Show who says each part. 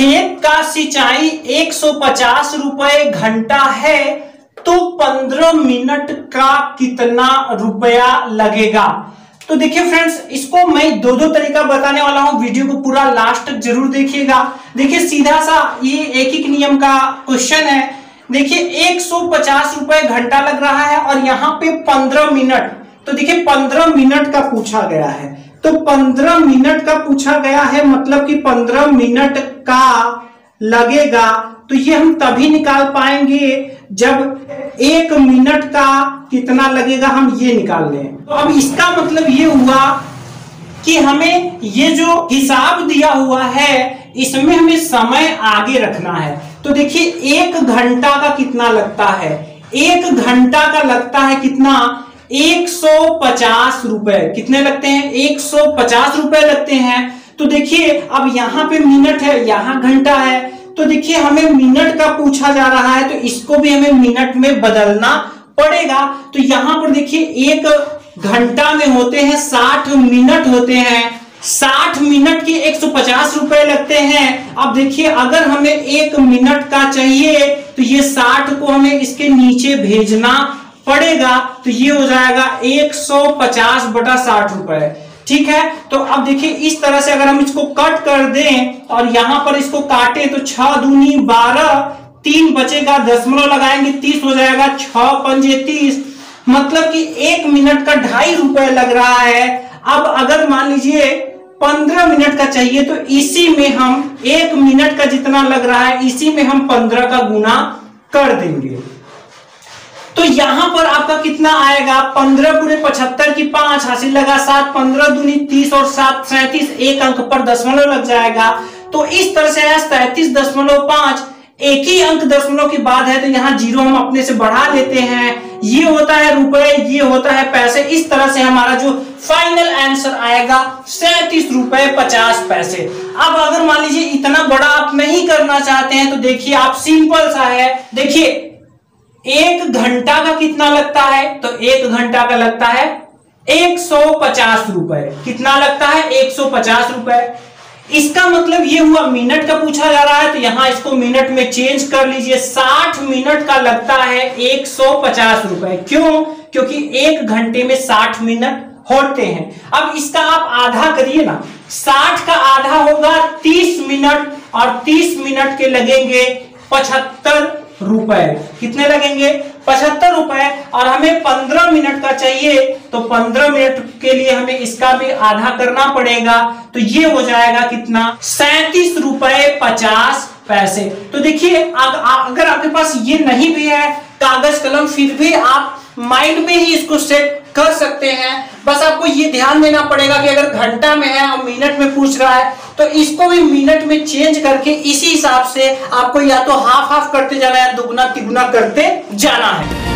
Speaker 1: खेत का सिंचाई 150 रुपए घंटा है तो 15 मिनट का कितना रुपया लगेगा। तो देखिए फ्रेंड्स, इसको मैं दो तरीका बताने वाला हूं, वीडियो को पूरा लास्ट तक जरूर देखिएगा। देखिए सीधा सा ये एक नियम का क्वेश्चन है। देखिए 150 रुपए घंटा लग रहा है और यहाँ पे 15 मिनट, तो देखिए 15 मिनट का पूछा गया है, तो 15 मिनट का पूछा गया है मतलब कि 15 मिनट का लगेगा। तो ये हम तभी निकाल पाएंगे जब 1 मिनट का कितना लगेगा हम ये निकाल लें। तो अब इसका मतलब ये हुआ कि हमें ये जो हिसाब दिया हुआ है इसमें हमें समय आगे रखना है। तो देखिए 1 घंटा का कितना लगता है, 1 घंटा का लगता है कितना, 150 रुपए। कितने लगते हैं, 150 रुपए लगते हैं। तो देखिए अब यहाँ पे मिनट है, यहाँ घंटा है, तो देखिए हमें मिनट का पूछा जा रहा है तो इसको भी हमें मिनट में बदलना पड़ेगा। तो यहाँ पर देखिए 1 घंटा में होते हैं 60 मिनट होते हैं, 60 मिनट के 150 रुपए लगते हैं। अब देखिए अगर हमें 1 मिनट का चाहिए तो ये 60 को हमें इसके नीचे भेजना पड़ेगा, तो ये हो जाएगा 150 बटा 60 रुपए। ठीक है, तो अब देखिए इस तरह से अगर हम इसको कट कर दें और यहां पर इसको काटें तो 6 दूनी 12, 3 बचेगा, दशमलव लगाएंगे 30 हो जाएगा, 6 पंजे 30, मतलब कि 1 मिनट का 2.5 रुपए लग रहा है। अब अगर मान लीजिए 15 मिनट का चाहिए तो इसी में हम 1 मिनट का जितना लग रहा है इसी में हम 15 का गुना कर देंगे। तो यहां पर आपका कितना आएगा, 15 पूरे 75 की 5 हासिल लगा 7, 15 दूनी 30 और 7 37, एक अंक पर दशमलव लग जाएगा। तो इस तरह से आया 37.5, एक ही अंक दशमलव के बाद है तो यहाँ 0 हम अपने से बढ़ा लेते हैं। ये होता है रुपए, ये होता है पैसे। इस तरह से हमारा जो फाइनल आंसर आएगा 37 रुपए 50 पैसे। अब अगर मान लीजिए इतना बड़ा आप नहीं करना चाहते हैं तो देखिए आप सिंपल सा है, देखिए 1 घंटा का कितना लगता है, तो 1 घंटा का लगता है 150 रुपए। कितना लगता है, 150 रुपए। इसका मतलब ये हुआ मिनट का पूछा जा रहा है तो यहां इसको मिनट में चेंज कर लीजिए, 60 मिनट का लगता है 150 रुपए। क्यों, क्योंकि 1 घंटे में 60 मिनट होते हैं। अब इसका आप आधा करिए ना, 60 का आधा होगा 30 मिनट और 30 मिनट के लगेंगे 75 रुपए। कितने लगेंगे, 75 रुपए। और हमें 15 मिनट का चाहिए तो 15 मिनट के लिए हमें इसका भी आधा करना पड़ेगा, तो ये हो जाएगा कितना, 37 रुपए 50 पैसे। तो देखिए अगर आपके पास ये नहीं भी है कागज कलम, फिर भी आप माइंड में ही इसको सेट कर सकते हैं। बस आपको ये ध्यान देना पड़ेगा कि अगर घंटा में है और मिनट में पूछ रहा है तो इसको भी मिनट में चेंज करके इसी हिसाब से आपको या तो हाफ हाफ करते जाना है, दुगुना तिगुना करते जाना है।